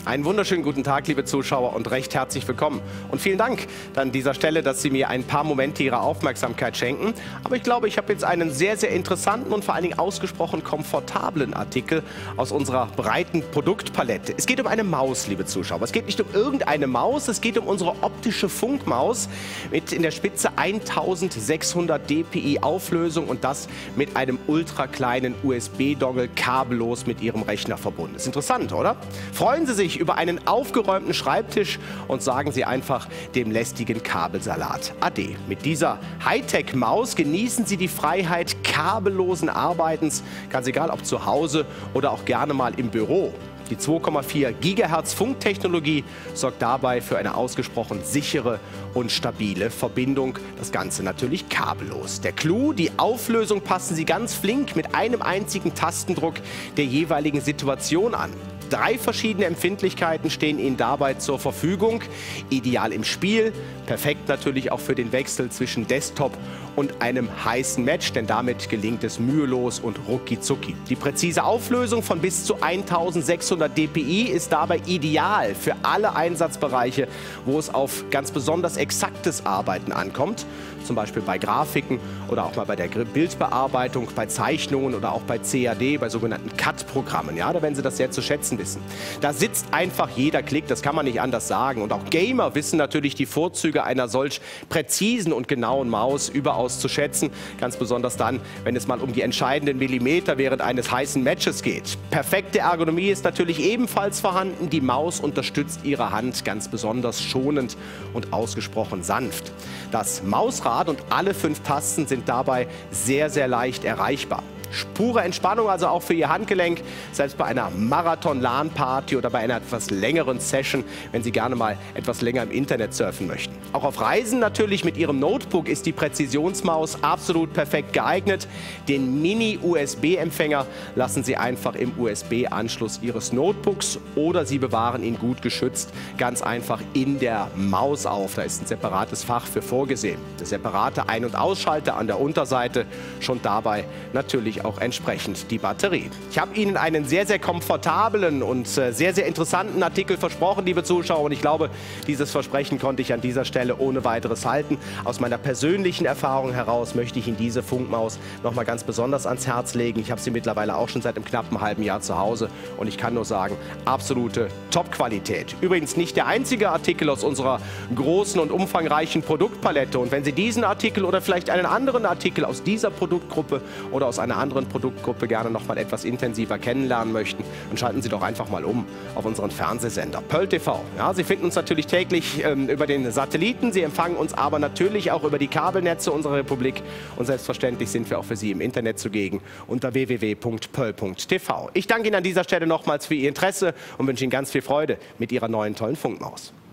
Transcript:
Einen wunderschönen guten Tag, liebe Zuschauer, und recht herzlich willkommen. Und vielen Dank an dieser Stelle, dass Sie mir ein paar Momente Ihrer Aufmerksamkeit schenken. Aber ich glaube, ich habe jetzt einen sehr, sehr interessanten und vor allen Dingen ausgesprochen komfortablen Artikel aus unserer breiten Produktpalette. Es geht um eine Maus, liebe Zuschauer. Es geht nicht um irgendeine Maus, es geht um unsere optische Funkmaus mit in der Spitze 1600 dpi Auflösung und das mit einem ultra kleinen USB-Dongle kabellos mit Ihrem Rechner verbunden. Ist interessant, oder? Freuen Sie sich über einen aufgeräumten Schreibtisch und sagen Sie einfach dem lästigen Kabelsalat Ade. Mit dieser Hightech-Maus genießen Sie die Freiheit kabellosen Arbeitens, ganz egal ob zu Hause oder auch gerne mal im Büro. Die 2,4 GHz Funktechnologie sorgt dabei für eine ausgesprochen sichere und stabile Verbindung. Das Ganze natürlich kabellos. Der Clou, die Auflösung passen Sie ganz flink mit einem einzigen Tastendruck der jeweiligen Situation an. 3 verschiedene Empfindlichkeiten stehen Ihnen dabei zur Verfügung. Ideal im Spiel, perfekt natürlich auch für den Wechsel zwischen Desktop und einem heißen Match, denn damit gelingt es mühelos und rucki-zucki. Die präzise Auflösung von bis zu 1600 dpi ist dabei ideal für alle Einsatzbereiche, wo es auf ganz besonders exaktes Arbeiten ankommt. Zum Beispiel bei Grafiken oder auch mal bei der Bildbearbeitung, bei Zeichnungen oder auch bei CAD, bei sogenannten CAD-Programmen. Ja, da werden Sie das sehr zu schätzen wissen. Da sitzt einfach jeder Klick, das kann man nicht anders sagen. Und auch Gamer wissen natürlich die Vorzüge einer solch präzisen und genauen Maus überaus zu schätzen. Ganz besonders dann, wenn es mal um die entscheidenden Millimeter während eines heißen Matches geht. Perfekte Ergonomie ist natürlich ebenfalls vorhanden. Die Maus unterstützt Ihre Hand ganz besonders schonend und ausgesprochen sanft. Das Mausrad und alle 5 Tasten sind dabei sehr, sehr leicht erreichbar. Pure Entspannung also auch für Ihr Handgelenk, selbst bei einer Marathon-LAN-Party oder bei einer etwas längeren Session, wenn Sie gerne mal etwas länger im Internet surfen möchten. Auch auf Reisen natürlich mit Ihrem Notebook ist die Präzisionsmaus absolut perfekt geeignet. Den Mini-USB-Empfänger lassen Sie einfach im USB-Anschluss Ihres Notebooks oder Sie bewahren ihn gut geschützt ganz einfach in der Maus auf. Da ist ein separates Fach für vorgesehen. Der separate Ein- und Ausschalter an der Unterseite, schon dabei natürlich auch entsprechend die Batterie. Ich habe Ihnen einen sehr, sehr komfortablen und sehr, sehr interessanten Artikel versprochen, liebe Zuschauer. Und ich glaube, dieses Versprechen konnte ich an dieser Stelle ohne weiteres halten. Aus meiner persönlichen Erfahrung heraus möchte ich Ihnen diese Funkmaus noch mal ganz besonders ans Herz legen. Ich habe sie mittlerweile auch schon seit einem knappen halben Jahr zu Hause. Und ich kann nur sagen, absolute Top-Qualität. Übrigens nicht der einzige Artikel aus unserer großen und umfangreichen Produktpalette. Und wenn Sie diesen Artikel oder vielleicht einen anderen Artikel aus dieser Produktgruppe oder aus einer anderen Produktgruppe gerne noch mal etwas intensiver kennenlernen möchten, dann schalten Sie doch einfach mal um auf unseren Fernsehsender Pöll TV. Ja, Sie finden uns natürlich täglich über den Satelliten, Sie empfangen uns aber natürlich auch über die Kabelnetze unserer Republik und selbstverständlich sind wir auch für Sie im Internet zugegen unter www.pöll.tv. Ich danke Ihnen an dieser Stelle nochmals für Ihr Interesse und wünsche Ihnen ganz viel Freude mit Ihrer neuen tollen Funkmaus.